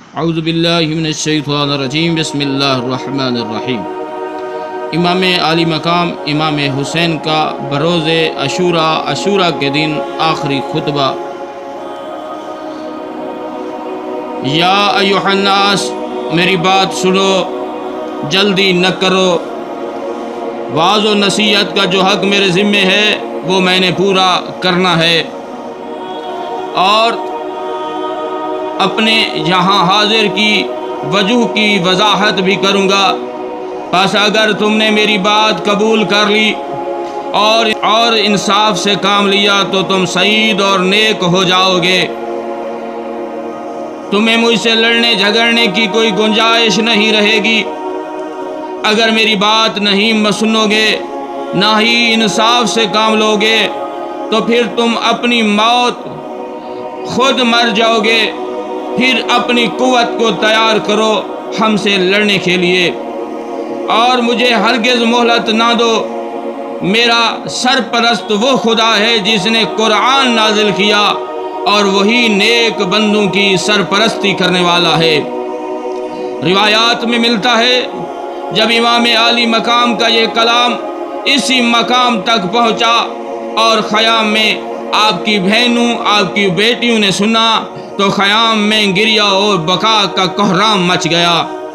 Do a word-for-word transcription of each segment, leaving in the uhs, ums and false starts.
اعوذ باللہ من الشیطان الرجیم، بسم اللہ الرحمن الرحیم۔ امام عالی مقام امام حسین کا بروز عاشوراء عاشوراء کے دن آخری خطبہ۔ یا ایھا الناس، میری بات سنو، جلدی نہ کرو۔ وعظ و نصیحت کا جو حق میرے ذمے ہے وہ میں نے پورا کرنا ہے، اور اپنے یہاں حاضر کی وجوہ کی وضاحت بھی کروں گا۔ پس اگر تم نے میری بات قبول کر لی اور اور انصاف سے کام لیا تو تم سعید اور نیک ہو جاؤ گے۔ تمہیں مجھ سے لڑنے جھگڑنے کی کوئی گنجائش نہیں رہے گی۔ اگر میری بات نہیں سنو گے، نہ ہی انصاف سے کام لو گے، تو پھر تم اپنی موت خود مر جاؤ گے۔ پھر اپنی قوت کو تیار کرو ہم سے لڑنے کے لیے، اور مجھے ہرگز مہلت نہ دو۔ میرا سرپرست وہ خدا ہے جس نے قرآن نازل کیا، اور وہی نیک بندوں کی سرپرستی کرنے والا ہے۔ روایات میں ملتا ہے جب امام عالی مقام کا یہ کلام اسی مقام تک پہنچا اور خیام میں آپ کی بہنوں آپ کی بیٹیوں نے سنا تو خیام میں گریہ اور بکا کا کوہرام مچ گیا،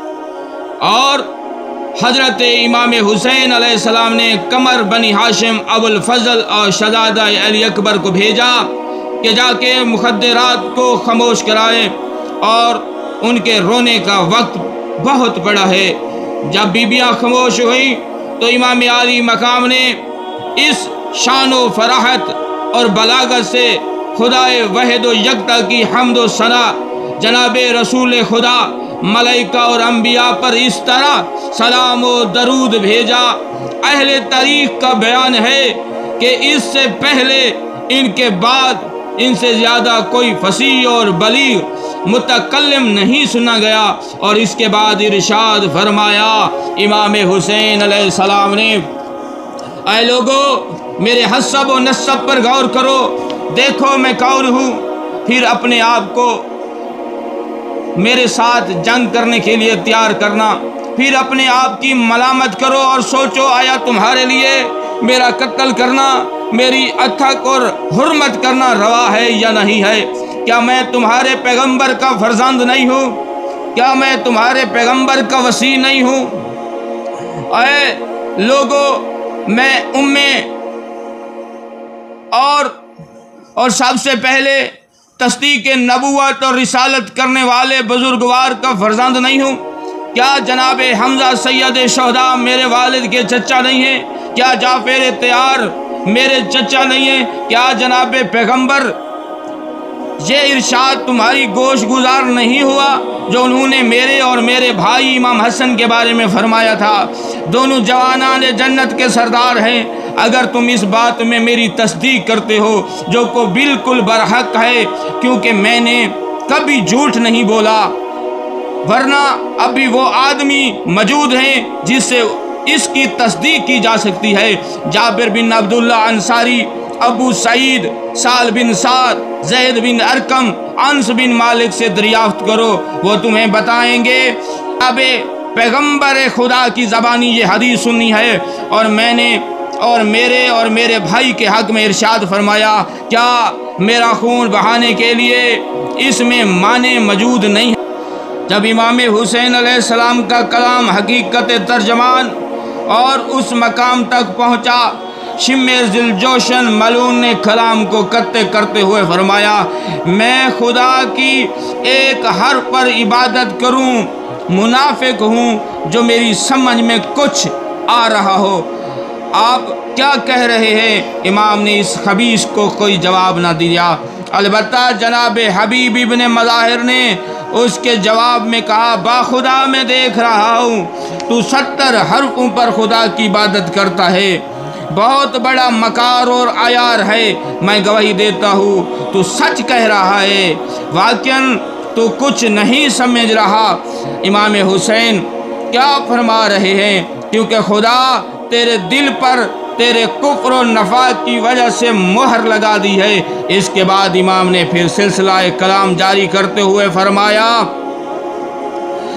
اور حضرت امام حسین علیہ السلام نے قمر بنی ہاشم ابو الفضل اور شہزادہ علی اکبر کو بھیجا کہ جا کے مخدرات کو خاموش کرائیں، اور ان کے رونے کا وقت بہت بڑا ہے۔ جب بیبیاں خاموش ہوئیں تو امام عالی مقام نے اس شان و فراحت اور بلاغت سے خدائے واحد و یکتا کی حمد و ثنا، جناب رسول خدا، ملائکہ اور انبیاء پر اس طرح سلام و درود بھیجا۔ اہل تاریخ کا بیان ہے کہ اس سے پہلے ان کے بعد ان سے زیادہ کوئی فصیح اور بلیغ متکلم نہیں سنا گیا۔ اور اس کے بعد ارشاد فرمایا امام حسین علیہ السلام نے، اے لوگو، میرے حسب و نسب پر غور کرو، دیکھو میں کون ہوں، پھر اپنے آپ کو میرے ساتھ جنگ کرنے کے لیے تیار کرنا۔ پھر اپنے آپ کی ملامت کرو اور سوچو، آیا تمہارے لیے میرا قتل کرنا، میری اتھک اور حرمت کرنا روا ہے یا نہیں ہے؟ کیا میں تمہارے پیغمبر کا فرزند نہیں ہوں؟ کیا میں تمہارے پیغمبر کا وصی نہیں ہوں؟ اے لوگو، میں امّے اور اور سب سے پہلے تصدیق نبوت اور رسالت کرنے والے بزرگوار کا فرزند نہیں ہوں؟ کیا جناب حمزہ سید شہداء میرے والد کے چچا نہیں ہیں؟ کیا جعفر طیار میرے چچا نہیں ہیں؟ کیا جناب پیغمبر یہ ارشاد تمہاری گوش گزار نہیں ہوا جو انہوں نے میرے اور میرے بھائی امام حسن کے بارے میں فرمایا تھا؟ دونوں جوانان جنت کے سردار ہیں۔ اگر تم اس بات میں میری تصدیق کرتے ہو جو کو بالکل برحق ہے، کیونکہ میں نے کبھی جھوٹ نہیں بولا، ورنہ ابھی وہ آدمی موجود ہیں جس سے اس کی تصدیق کی جا سکتی ہے۔ جابر بن عبداللہ انصاری، ابو سعید، سال بن سعد، زید بن ارقم، انس بن مالک سے دریافت کرو، وہ تمہیں بتائیں گے۔ اب پیغمبر خدا کی زبانی یہ حدیث سنی ہے، اور میں نے اور میرے اور میرے بھائی کے حق میں ارشاد فرمایا، کیا میرا خون بہانے کے لیے اس میں معنی موجود نہیں ہے؟ جب امام حسین علیہ السلام کا کلام حقیقت ترجمان اور اس مقام تک پہنچا، شم ذل جوشن ملون نے کلام کو کرتے کرتے ہوئے فرمایا، میں خدا کی ایک حرف پر عبادت کروں، منافق ہوں جو میری سمجھ میں کچھ آ رہا ہو۔ آپ کیا کہہ رہے ہیں؟ امام نے اس خبیث کو کوئی جواب نہ دیا، البتہ جناب حبیب ابن مظاہر نے اس کے جواب میں کہا، با خدا میں دیکھ رہا ہوں تو ستر حرفوں پر خدا کی عبادت کرتا ہے، بہت بڑا مکار اور عیار ہے، میں گواہی دیتا ہوں تو سچ کہہ رہا ہے، واقعاً تو کچھ نہیں سمجھ رہا۔ امام حسین کیا فرما رہے ہیں؟ کیونکہ خدا تیرے دل پر تیرے کفر و نفاق کی وجہ سے مہر لگا دی ہے۔ اس کے بعد امام نے پھر سلسلہ کلام جاری کرتے ہوئے فرمایا،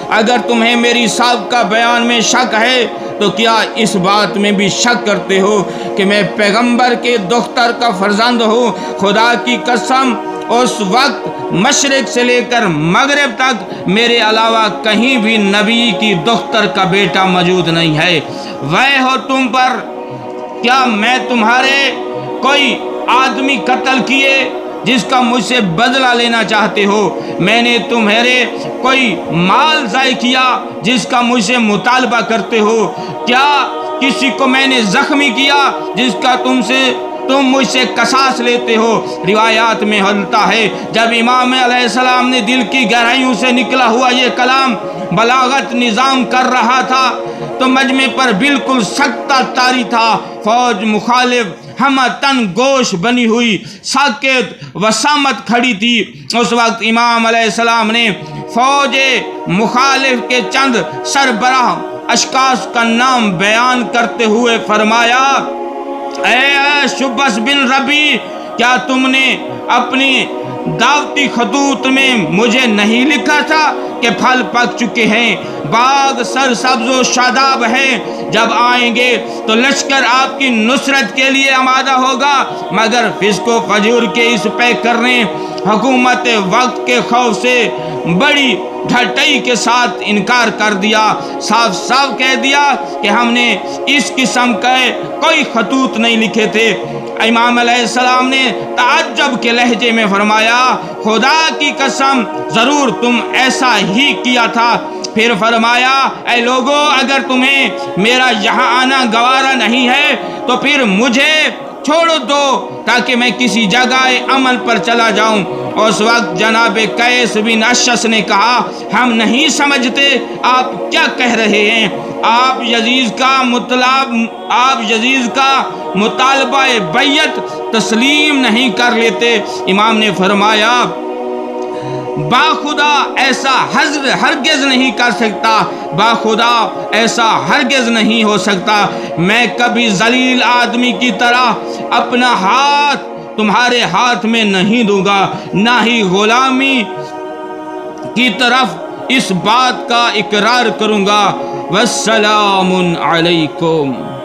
اگر تمہیں میری سابقہ بیان میں شک ہے تو کیا اس بات میں بھی شک کرتے ہو کہ میں پیغمبر کے دختر کا فرزند ہوں؟ خدا کی قسم اس وقت مشرق سے لے کر مغرب تک میرے علاوہ کہیں بھی نبی کی دختر کا بیٹا موجود نہیں ہے۔ وے ہو تم پر، کیا میں تمہارے کوئی آدمی قتل کیے جس کا مجھ سے بدلہ لینا چاہتے ہو؟ میں نے تمہارے کوئی مال ضائع کیا جس کا مجھ سے مطالبہ کرتے ہو؟ کیا کسی کو میں نے زخمی کیا جس کا تم سے تم مجھ سے قصاص لیتے ہو؟ روایات میں ملتا ہے جب امام علیہ السلام نے دل کی گہرائیوں سے نکلا ہوا یہ کلام بلاغت نظام کر رہا تھا تو مجمع پر بالکل سکتہ طاری تھا۔ فوج مخالف ہم تن گوش بنی ہوئی ساکت وسامت کھڑی تھی۔ اس وقت امام علیہ السلام نے فوج مخالف کے چند سربراہ اشخاص کا نام بیان کرتے ہوئے فرمایا، اے شبس بن ربی، کیا تم نے اپنی دعوتی خطوط میں مجھے نہیں لکھا تھا کہ پھل پک چکے ہیں، باغ سر سبز و شاداب ہے، جب آئیں گے تو لشکر آپ کی نصرت کے لیے آمادہ ہوگا؟ مگر فسق و فجور کے اس پے کرنے حکومت وقت کے خوف سے بڑی ڈھٹائی کے ساتھ انکار کر دیا، صاف صاف کہہ دیا کہ ہم نے اس قسم کے کوئی خطوط نہیں لکھے تھے۔ امام علیہ السلام نے تعجب کے لہجے میں فرمایا، خدا کی قسم ضرور تم ایسا ہی کیا تھا۔ پھر فرمایا، اے لوگو، اگر تمہیں میرا یہاں آنا گوارا نہیں ہے تو پھر مجھے چھوڑ دو تاکہ میں کسی جگہ امن پر چلا جاؤں۔ اس وقت جناب قیس بن اشعث نے کہا، ہم نہیں سمجھتے آپ کیا کہہ رہے ہیں، آپ یزید کا مطلب آپ یزید کا مطالبہ بیعت تسلیم نہیں کر لیتے۔ امام نے فرمایا، باخدا ایسا ہرگز نہیں کر سکتا، باخدا ایسا ہرگز نہیں ہو سکتا۔ میں کبھی ذلیل آدمی کی طرح اپنا ہاتھ تمہارے ہاتھ میں نہیں دوں گا، نہ ہی غلامی کی طرف اس بات کا اقرار کروں گا۔ والسلام علیکم۔